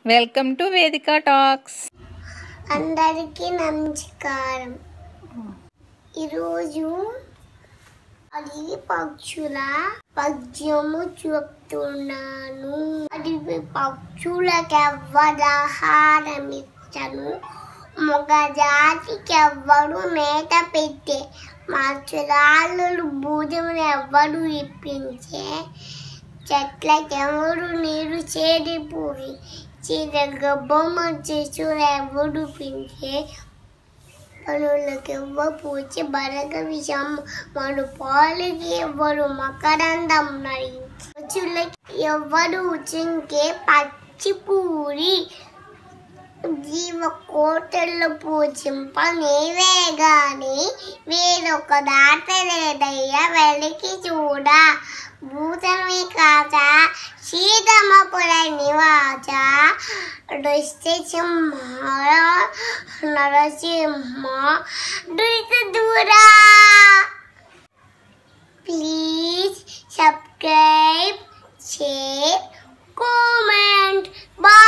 Welcome to వేదిక talks. అందరికీ నమస్కారం. ఈరోజు అడవి పక్షుల పద్యము చెప్తున్నాను. అడవి పక్షులకు ఎవ్వరాహారం ఇచ్చను, మగ జాతికి ఎవ్వరు మేత పెట్టే, మత్స్యరాళ్ళు భూజములు ఎవ్వరు ఇప్పించే, చెట్లకెవరు నీరు చేరిపూరి, చిరగబ్బమ్మ శిశువులు ఎవరు పించే, పనులకెవ్వ పూచి బరగ విషం మరు పాలకి ఎవ్వరు మకరందం నడి, పశువులకి ఎవ్వరు చింకే పచ్చి పూరి, జీవ కోటల్లో పూజింప నీవే గాని వేరొక దాట లేదయ్యా వెలికి చూడ, భూతమి కాచ సీతమ్మపుర నివాస, సింహ నరసింహ దురిత దూరా. Please subscribe, share, comment. Bye.